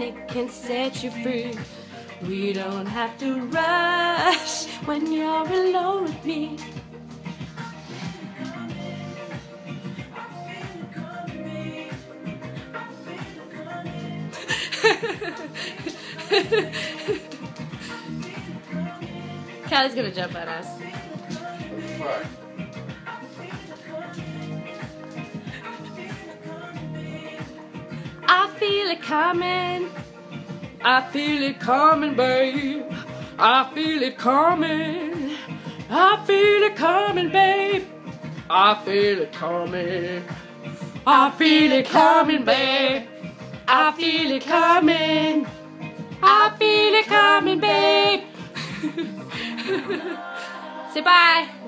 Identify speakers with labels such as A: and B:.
A: and it can set you free. We don't have to rush when you're alone with me. Callie's gonna jump at us.
B: Fuck.
A: I feel it coming. I feel it coming, babe. I feel it coming. I feel it coming, babe. I feel it coming. I feel it coming, babe. I feel it coming. I feel it coming, babe. Say bye.